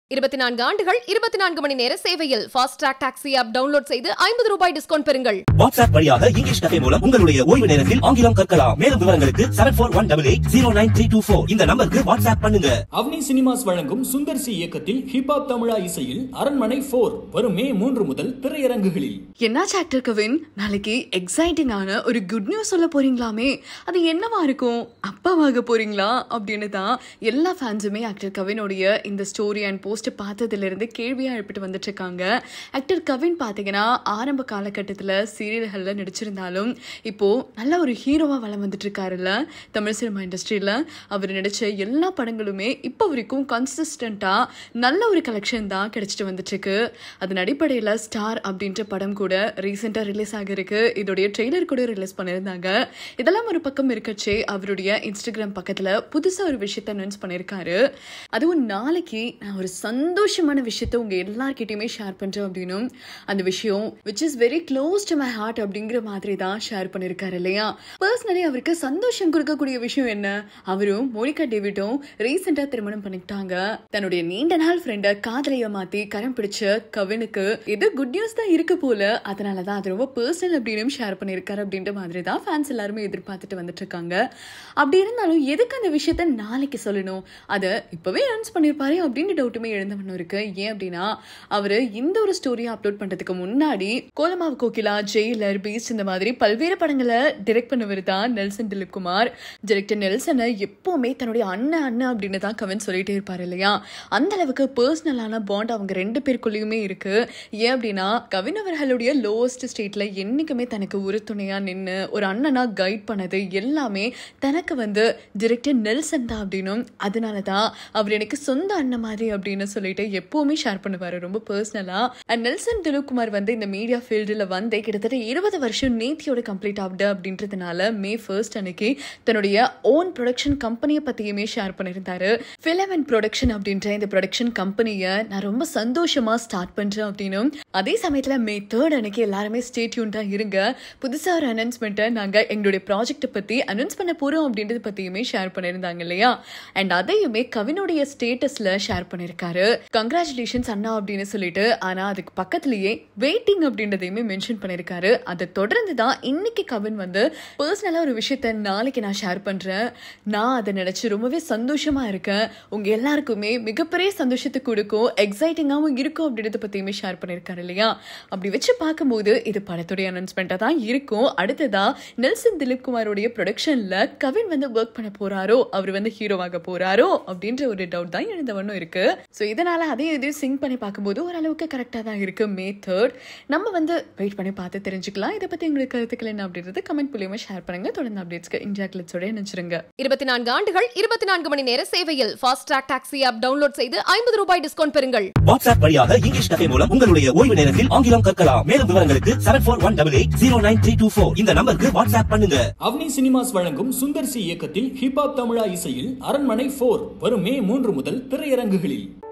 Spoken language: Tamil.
24 ஆண்டுகள் 24 மணி நேர சேவையில் fast track taxi app download செய்து 50 ரூபாய் டிஸ்கவுண்ட் பெறுங்கள். வாட்ஸ்அப் வழியாக இங்கிலீஷ் கஃபே மூலம் உங்களுடைய ஓய்வு நேரத்தில் ஆங்கிலம் கற்கலாம். மேலும் விவரங்களுக்கு 7418809324 இந்த நம்பருக்கு வாட்ஸ்அப் பண்ணுங்க. அவனி சினிமாஸ் வழங்கும் சுந்தர் சி இயக்கத்தில் ஹிப்ஹாப் தமிழா இசையில் அரண்மனை 4 வரும் மே 3 முதல் திரையரங்குகளில். என்னாச்சு ஆக்டர் கவின், நாளைக்கு எக்ஸைட்டிங்கான ஒரு குட் நியூஸ் சொல்ல போறீங்களாமே, அது என்னவா இருக்கும்? அப்பாவாக போறீங்களா அப்படின்னு தான் எல்லா ஃபேன்ஸுமே ஆக்டர் கவினுடைய இந்த ஸ்டோரி அண்ட் போஸ்ட் பார்த்ததுல இருந்து கேள்வியா எழுப்பிட்டு வந்துட்டு இருக்காங்க. ஆக்டர் கவின் பாத்தீங்கன்னா ஆரம்ப காலகட்டத்தில் சீரியல்கள்ல நடிச்சிருந்தாலும் இப்போ நல்ல ஒரு ஹீரோவா வளம் வந்துட்டு இருக்காருல்ல தமிழ் சினிமா இண்டஸ்ட்ரியில. அவர் நடிச்ச எல்லா படங்களுமே இப்போ வரைக்கும் கன்சிஸ்டண்டா நல்ல ஒரு கலெக்ஷன் தான் கிடைச்சிட்டு வந்துட்டு இருக்கு. அதன் அடிப்படையில் ஸ்டார் அப்படின்ற படம் கூட ரீசெண்டா ரிலீஸ் ஆகிருக்கு. இதோடைய ட்ரெய்லர் கூட ரிலீஸ் பண்ணியிருந்தாங்க. இதெல்லாம் ஒரு பக்கம் இருக்கச்சே அவருடைய இன்ஸ்டாகிராம் பக்கத்துல புதுசா ஒரு விஷயத்த அனௌன்ஸ் பண்ணியிருக்காரு. அதுவும் நாளைக்கு நான் ஒரு சந்தோஷமான விஷயத்த உங்க எல்லார்கிட்டயுமே ஷேர் பண்றேன் அப்படின்னும் அந்த விஷயம் which is very close to my heart அப்படிங்கிற மாதிரி தான் ஷேர் பண்ணிருக்காரு இல்லையா. பர்சனலி அவருக்கு சந்தோஷம் கொடுக்கக்கூடிய விஷயம் என்ன, அவரும் மோனிகா டேவிடும் ரீசெண்டா திருமணம் பண்ணிக்கிட்டாங்க. தன்னுடைய நீண்ட நாள் ஃப்ரெண்ட காதலைய மாத்தி கரம் பிடிச்ச கவினுக்கு இது குட் நியூஸ் தான் இருக்கு போல, அதனாலதான் அது ரொம்ப பர்சனல் அப்படின்னு ஷேர் பண்ணிருக்காரு அப்படின்ற மாதிரி தான் ஃபேன்ஸ் எல்லாருமே எதிர்பார்த்துட்டு வந்துட்டு இருக்காங்க. அப்படி இருந்தாலும் எதுக்கு அந்த விஷயத்த நாளைக்கு சொல்லணும், அதை இப்பவே அனௌன்ஸ் பண்ணிருப்பாரு அப்படின்னு டவுட்டுமே எழுந்தவனும் இருக்கு. ஏன் அப்படின்னா அவரு இந்த ஒரு ஸ்டோரியை அப்லோட் பண்றதுக்கு முன்னாடி கோலமாவு கோகிலா, ஜெயிலர், பீஸ்ட் இந்த மாதிரி பல்வேறு படங்களை டைரக்ட் பண்ணவர் தான் நெல்சன் திலீப்குமார். டைரக்டர் நெல்சனை எப்பவுமே தன்னுடைய அண்ணன் அப்படின்னு தான் கவின் சொல்லிட்டே இருப்பாரு இல்லையா. அந்த அளவுக்கு பர்சனலான பாண்ட் அவங்க ரெண்டு பேருக்குள்ளயுமே இருக்கு. ஏன் அப்படின்னா கவின் அவர்களுடைய லோவஸ்ட் ஸ்டேட்ல என்னைக்குமே தனக்கு உறுதுணையா நின்று ஒரு அண்ணனா கைட் பண்ணது எல்லாமே தனக்கு டைரக்டர் நெல்சன் தான் அப்படின்னும், அதனாலதான் அவர் எனக்கு சொந்த அண்ணன் மாதிரி அப்படின்னு சொல்லிட்டு எப்பவுமே ஷேர் பண்ணுவாரு ரொம்ப பர்சனலா. அண்ட் நெல்சன் திலீப்குமார் இந்த மீடியா ஃபீல்டுல கிட்டத்தட்ட 20 வருஷம் நேத்தியோட கம்ப்ளீட் ஆகுது அப்படின்றதுனால மே 1 அன்னைக்கு தன்னுடைய ஓன் ப்ரொடக்ஷன் கம்பெனியை பத்தியுமே ஷேர் பண்ணியிருந்தாரு. ஃபிலமெண்ட் ப்ரொடக்ஷன் அப்படின்ற இந்த ப்ரொடக்ஷன் கம்பெனியை நான் ரொம்ப சந்தோஷமா ஸ்டார்ட் பண்றேன் அப்படின்னும், அதே சமயத்துல மே 3 அன்னைக்கு எல்லாருமே ஸ்டே டியூன்டா இருங்க, புதுசா ஒரு அனௌன்ஸ்மெண்ட்டை நாங்க எங்களுடைய ப்ராஜெக்ட் பத்தி அனௌன்ஸ் பண்ண போறோம் அப்படின்றது பத்தியுமே ஷேர் பண்ணியிருந்தாங்க இல்லையா. அண்ட் அதையுமே கவினுடைய ஸ்டேட்டஸ்ல ஷேர் பண்ணிருக்காரு. கங்க்ராச்சுலேஷன்ஸ் அண்ணா அப்படின்னு சொல்லிட்டு, ஆனா அதுக்கு பக்கத்திலேயே வெயிட்டிங் அப்படின்றதையுமே மென்ஷன் பண்ணிருக்காரு. அதை தொடர்ந்து தான் இன்னைக்கு கவின் பர்சனலா ஒரு விஷயத்த நாளைக்கு நான் ஷேர் பண்றேன், நான் அதை நினைச்சு ரொம்பவே சந்தோஷமா இருக்கேன், உங்க எல்லாருக்குமே மிகப்பெரிய சந்தோஷத்தை கொடுக்கும், எக்ஸைட்டிங்காவும் இருக்கும் அப்படின்றத பத்தியுமே ஷேர் பண்ணிருக்காரு இல்லையா. அப்படி வச்சு பார்க்கும்போது இது படத்துடைய அனௌன்ஸ்மெண்டா தான் இருக்கும். அடுத்ததா நெல்சன் திலீப்குமாரோடைய ப்ரொடக்ஷன்ல கவின் ஒர்க் பண்ண போறாரோ, அவர் ஹீரோவாக போறாரோ அப்படின்ற ஒரு டவுட் தான் எழுந்தவனும் இருக்கு. சோ இதனால அதையும் சிங்க் பண்ணி பார்க்கும்போது ஓரளவுக்கு கரெக்டா தான் இருக்கு. மே 3 நம்ம வெயிட் பண்ணி பார்த்து தெரிஞ்சுக்கலாம். இதை பத்தி உங்களுக்கு கருத்துக்கள் என்ன அப்படின்றது கமெண்ட் மூலமா ஷேர் பண்ணுங்க. தொடர்ந்து அப்டேட்ஸ்க்கு இந்தியா கிளிட்ஸோட நினைச்சிருங்க. 24 ஆண்டுகள் 24 மணி நேர சேவையில் fast track taxi app download செய்து 50 ரூபாய் டிஸ்கவுண்ட் பெறுங்கள். வாட்ஸ்அப் வழியாக இங்கிலீஷ் கஃபே மூலம் உங்களுடைய ஓய்வு நேரத்தில் ஆங்கிலம் கற்கலாம். மேலும் விவரங்களுக்கு 7418809324 இந்த நம்பருக்கு வாட்ஸ்அப் பண்ணுங்க. அவனி சினிமாஸ் வழங்கும் சுந்தர் சி இயக்கத்தில் ஹிப்ஹாப் தமிழா இசையில் அரண்மனை 4 வரும் மே 3 முதல் திரையரங்குகளில்.